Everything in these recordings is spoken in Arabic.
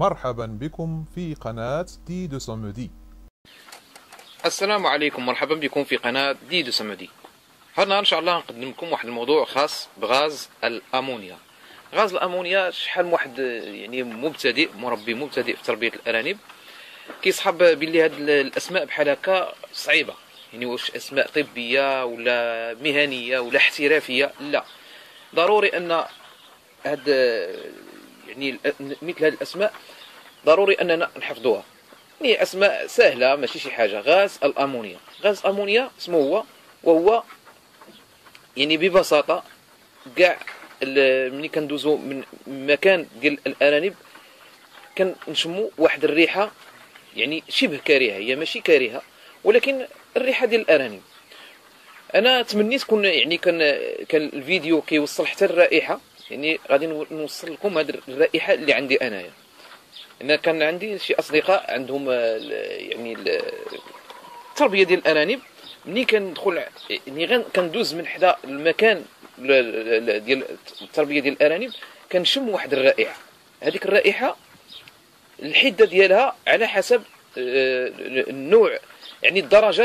مرحبا بكم في قناة دي دو سومودي. السلام عليكم، مرحبا بكم في قناة دي دو سومودي. هنا إن شاء الله نقدم لكم واحد الموضوع خاص بغاز الأمونيا. غاز الأمونيا شحال من واحد يعني مبتدئ مربي مبتدئ في تربية الأرانب كيصحاب باللي هاد الأسماء بحال هكا صعيبة، يعني واش أسماء طبية ولا مهنية ولا احترافية؟ لا، ضروري أن هاد يعني مثل هاد الأسماء ضروري أننا نحفظوها. هي اسماء سهله ماشي شي حاجه. غاز الامونيا، غاز الامونيا اسمه هو، وهو يعني ببساطه كاع ملي كندوزو من مكان ديال الارانب كنشمو واحد الريحه يعني شبه كريهه، هي ماشي كريهه ولكن الريحه ديال الارانب. انا تمنيت كان الفيديو كيوصل حتى الرائحه، يعني غادي نوصل لكم هذه الرائحه اللي عندي انايا. انا كان عندي شي اصدقاء عندهم يعني التربيه ديال الارانب. ملي كندخل يعني كندوز من حدا المكان ديال التربيه ديال الارانب كنشم واحد الرائحه. هذيك الرائحه الحده ديالها على حسب النوع، يعني الدرجه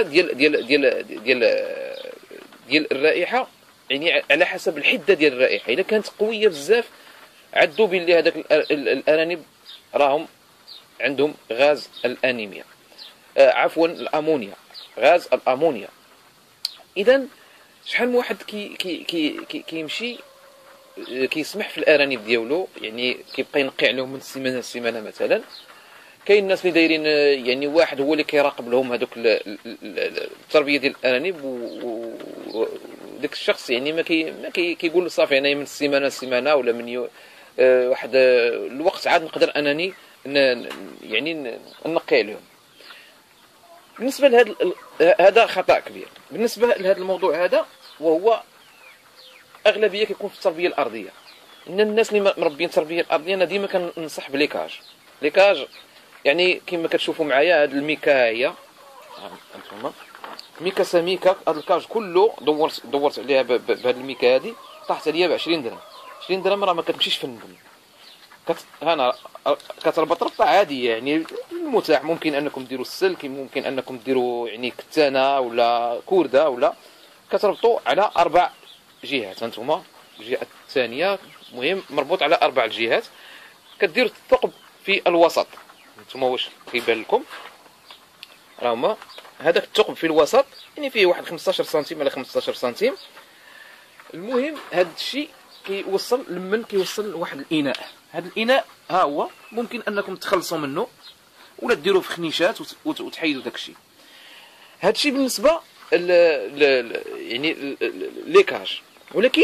ديال الرائحه، يعني على حسب الحده ديال الرائحه. اذا كانت قويه بزاف عدوا باللي هذاك الارانب راهم عندهم غاز الانيميا، عفوا الامونيا، غاز الامونيا. اذا شحال من واحد كيمشي كيسمح في الارانب ديالو، يعني كيبقى ينقي عليهم من السيمانه للسيمانه مثلا. كاين الناس اللي دايرين يعني واحد هو اللي كيراقب لهم هذوك التربيه ديال الارانب، وداك الشخص يعني ما كيقول صافي انايا من السيمانه للسيمانه ولا من واحد الوقت عاد نقدر انني يعني نقي عليهم. بالنسبه لهذا هذا خطا كبير بالنسبه لهذا الموضوع هذا، وهو اغلبيه كيكون في التربيه الارضيه. ان الناس اللي مربيين التربيه الارضيه انا ديما كننصح بليكاج. يعني كما كتشوفوا معايا هذه الميكا هي انتما ميكا سميكا، هذا الكاج كله دورت عليها بهذه الميكا هذه، طاحت عليا ب 20 درهم. 20 درهم راه ما كتمشيش في الندم. هنا كتربط عاديه، يعني المتاح ممكن انكم ديروا السلك، ممكن انكم ديروا يعني كتانه ولا كورده، ولا كتربطوا على 4 جهات. هانتوما الجهه الثانيه مهم مربوط على 4 الجهات. كديروا الثقب في الوسط. هانتوما واش كيبان لكم؟ راه هما هذاك الثقب في الوسط، يعني فيه واحد 15 سنتيم على 15 سنتيم. المهم هذا الشيء كيوصل لمن كيوصل لواحد الاناء. هذا الاناء ها هو ممكن انكم تخلصوا منه ولا ديروه في خنيشات وتحيدوا داك الشيء. هذا الشيء بالنسبه يعني ليكاج. ولكن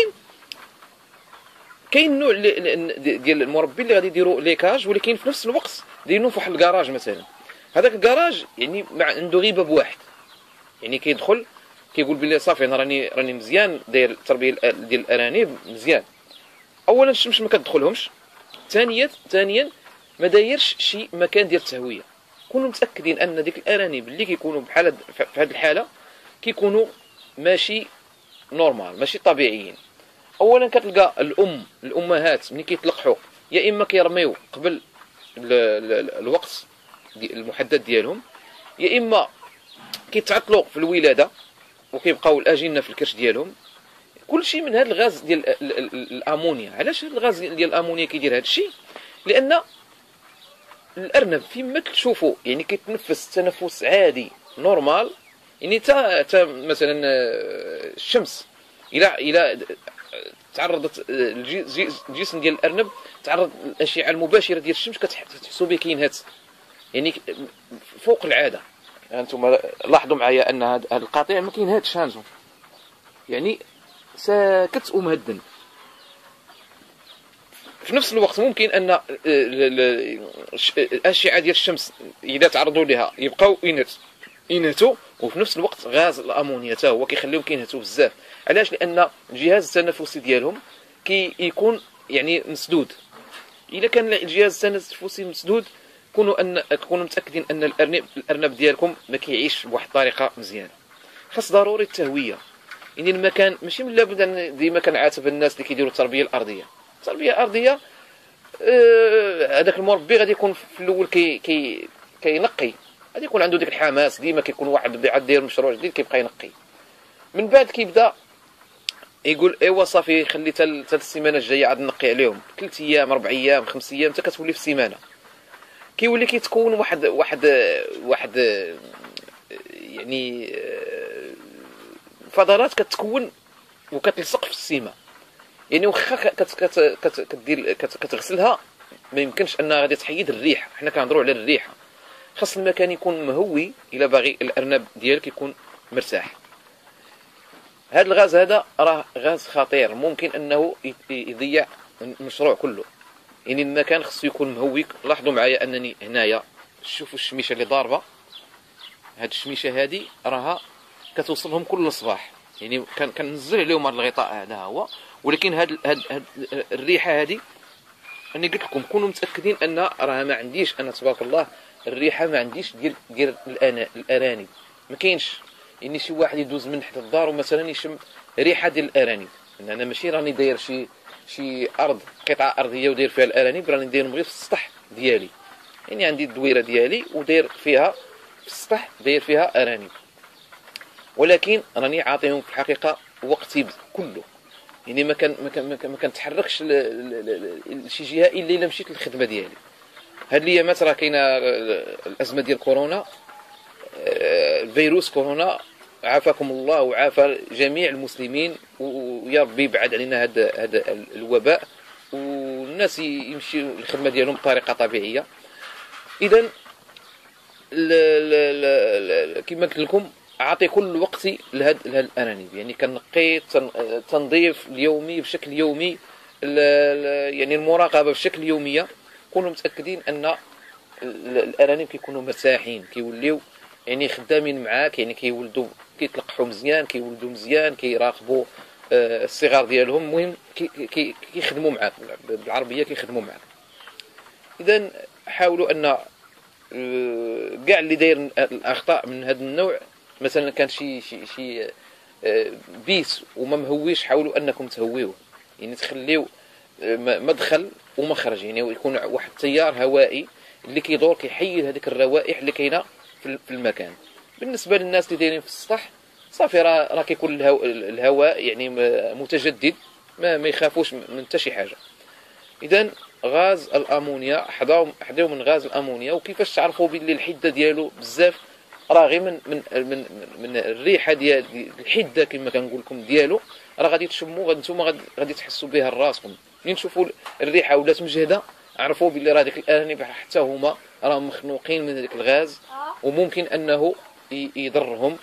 كاين نوع ديال المربي اللي غادي يديروا ليكاج، ولكن في نفس الوقت دايرينه في واحد الكراج مثلا. هذاك الكراج يعني عنده غير باب واحد، يعني كيدخل كيقول بلي صافي انا راني مزيان داير التربيه ديال الارانب مزيان. اولا الشمس ما كتدخلهمش، ثانيا ما دايرش شي مكان ديال التهويه. كونوا متاكدين ان ديك الارانب اللي كيكونوا بحال في هذه الحاله كيكونوا ماشي نورمال، ماشي طبيعيين. اولا كتلقى الامهات ملي كيتلقحوا يا اما كيرميو قبل الوقت المحدد ديالهم، يا اما كيتعطلوا في الولاده وكيبقاو الاجنه في الكرش ديالهم. كل شيء من هذا الغاز ديال الامونيا. علاش الغاز ديال الامونيا كيدير هذا الشيء؟ لان الارنب فيما تشوفوا يعني كيتنفس تنفس عادي نورمال، يعني تا مثلا الشمس الى تعرضت الجسم ديال الارنب تعرض للاشعه المباشره ديال الشمس كتحسوا به كينهت يعني فوق العاده. انتم لاحظوا معايا ان هذا القطيع ما كينهاتش، هانتم يعني ساكت ومهدن. في نفس الوقت ممكن ان الاشعه ديال الشمس اذا تعرضوا لها يبقاو ينهتوا، وفي نفس الوقت غاز الامونيا حتى هو كيخليهم كينهتوا بزاف. علاش؟ لان الجهاز التنفسي ديالهم كيكون يعني مسدود. اذا كان الجهاز التنفسي مسدود كونوا متاكدين ان الارنب ديالكم ما كيعيش بواحد الطريقه مزيانه. خاص ضروري التهويه، يعني المكان ماشي من لابد ان ديما كنعاتب الناس اللي كيديروا التربيه الارضيه. التربيه الارضيه هذاك المربي غادي يكون في الاول كينقي، غادي يكون عنده ديك الحماس، ديما كيكون واحد عاد داير مشروع جديد كيبقى ينقي. من بعد كيبدا يقول ايوا صافي خلي حتى السيمانه الجايه عاد نقي عليهم 3 ايام 4 ايام 5 ايام حتى كتولي في السيمانه. كيولي كيتكون واحد يعني فضلات كتكون وكتلصق في السيمه. يعني واخا كدير كتغسلها ما يمكنش انها غادي تحيد الريح. حنا كنهضروا على الريحه، خاص المكان يكون مهوي الا باغي الارنب ديالك يكون مرتاح. هذا الغاز هذا راه غاز خطير، ممكن انه يضيع المشروع كله. يعني المكان خصو يكون مهوي. لاحظوا معايا انني هنايا شوفوا الشميشه اللي ضاربه، هاد الشميشه هذه راها كتوصلهم كل صباح. يعني كننزل عليهم هذا الغطاء هذا هو، ولكن هاد الريحه هذه اني قلت لكم كونوا متاكدين ان راه ما عنديش انا تبارك الله الريحه ما عنديش ديال الارانب. ما كاينش يعني شي واحد يدوز من حدا الدار ومثلا يشم ريحه ديال الارانب. انا ماشي راني داير شي ارض قطعه ارضيه وداير فيها الارانب، راني دايرهم غير في السطح ديالي. يعني عندي الدويره ديالي وداير فيها في السطح داير فيها ارانب، ولكن راني عاطيهم في الحقيقه وقتي كله. يعني ما كنتحركش لشي جهه الا مشيت للخدمه ديالي. هاد الايامات راه كاينه الازمه ديال كورونا، فيروس كورونا، عافاكم الله وعافى جميع المسلمين، ويا ربي يبعد علينا هذا الوباء والناس يمشيو الخدمه ديالهم بطريقه طبيعيه. اذا كما قلت لكم اعطي كل وقتي لهاد الارانب. يعني كنقي تنظيف اليومي بشكل يومي، يعني المراقبه بشكل يوميه. كونوا متاكدين ان الارانب كيكونوا مرتاحين، كيوليو يعني خدامين معاك، يعني كيولدوا كيتلقحوا مزيان، كيولدوا مزيان، كيراقبوا الصغار ديالهم. المهم كيخدموا معاك بالعربيه، كيخدموا معاك. اذا حاولوا ان كاع اللي داير الاخطاء من هذا النوع، مثلا كان شي بيت وما مهويش، حاولوا انكم تهويوه. يعني تخليو مدخل ومخرج، يعني يكون واحد التيار هوائي اللي كيدور كيحيد هذيك الروائح اللي كاينه في المكان. بالنسبه للناس اللي دايرين في السطح صافي راه كيكون الهواء يعني متجدد، ما يخافوش من حتى شي حاجه. اذا غاز الامونيا، حذاو من غاز الامونيا. وكيفاش تعرفوا باللي الحده ديالو بزاف؟ راه غير من الريحه ديال الحده كما كنقول لكم ديالو، راه غادي تشموا، نتوما غادي تحسوا بها راسكم. ملي تشوفوا الريحه ولات مجهده عرفوا باللي راه ديك الارانب حتى هما راهم مخنوقين من هذاك الغاز، وممكن انه يضرهم.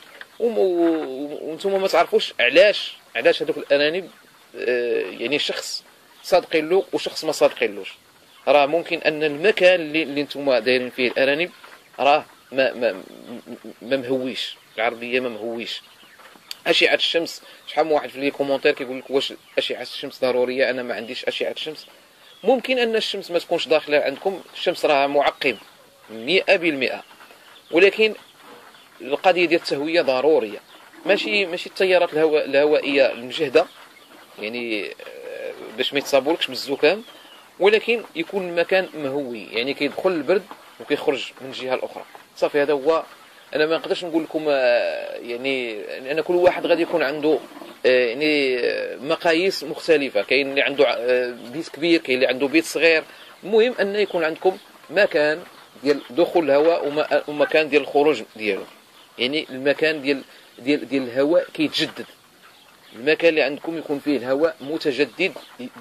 وانتم ما تعرفوش علاش هذوك الارانب يعني شخص صادقين له وشخص ما صادقينلوش. راه ممكن ان المكان اللي انتم دايرين فيه الارانب راه ما مهويش، العربيه ما مهويش. اشعه الشمس، شحال من واحد في لي كومونتير كيقول لك واش اشعه الشمس ضروريه؟ انا ما عنديش اشعه الشمس. ممكن ان الشمس ما تكونش داخله عندكم، الشمس راه معقم 100%، ولكن القضيه ديال التهويه ضروريه. ماشي التيارات الهوائيه المجهده، يعني باش ما يتصابولكش بالزكام، ولكن يكون المكان مهوي، يعني كيدخل البرد وكيخرج من الجهه الاخرى. صافي هذا هو. انا ما نقدرش نقول لكم يعني ان كل واحد غادي يكون عنده يعني مقاييس مختلفه. كاين اللي عنده بيت كبير، كاين اللي عنده بيت صغير. المهم ان يكون عندكم مكان ديال دخول الهواء ومكان ديال الخروج ديالو. يعني المكان ديال الهواء كيتجدد. المكان اللي عندكم يكون فيه الهواء متجدد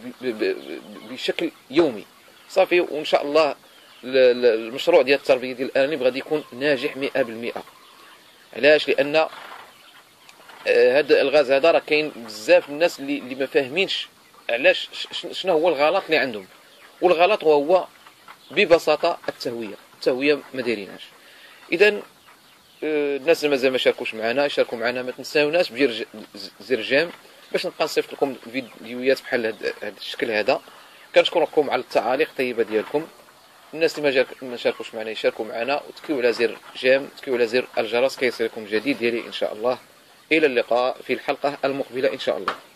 بشكل يومي. صافي. وان شاء الله المشروع ديال التربيه ديال الارانب غادي يكون ناجح 100%. علاش؟ لان هذا الغاز هذا راه كاين بزاف الناس اللي ما فاهمينش علاش، شنو هو الغلط اللي عندهم. والغلط هو ببساطه التهويه ما دايرينهاش. اذا الناس اللي مازال ما شاركوش معنا يشاركوا معنا. ما تنساوناش بدير زر جيم باش نبقى نصيفط لكم فيديوهات بحال هذا الشكل هذا. كنشكركم على التعاليق الطيبه ديالكم. الناس اللي ما شاركوش معنا يشاركوا معنا، وتكيو على زر جيم، تكيو على زر الجرس كيصلكم جديد ديالي ان شاء الله. الى اللقاء في الحلقه المقبله ان شاء الله.